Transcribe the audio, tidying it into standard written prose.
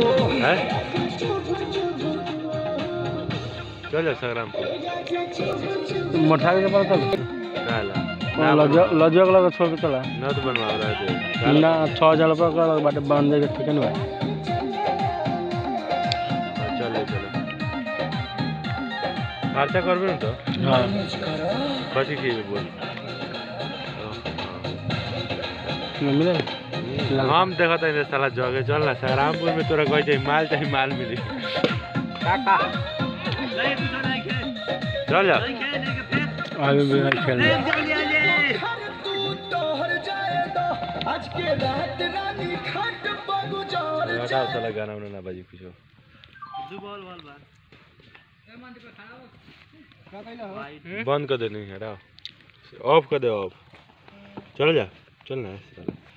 है चल संग्राम मठा के पता काला लजक लगा छोड़ के चला न तो बनवा रहा है ना 6000 रुपया का बाटे बांध दे ठीक है ना चलो चलो खर्चा करबे न तो हां बाकी की बोल मिले हम देखा था साला जगह चल ना संग्रामपुर में तोरा कह चाहिए माल मिली काका चल जा आगे भी खेल हटाओ साला गाना उन्हें ना बाजी पीछे बंद कर दे नहीं हटाओ ऑफ कर दे ऑफ चल जा चल ना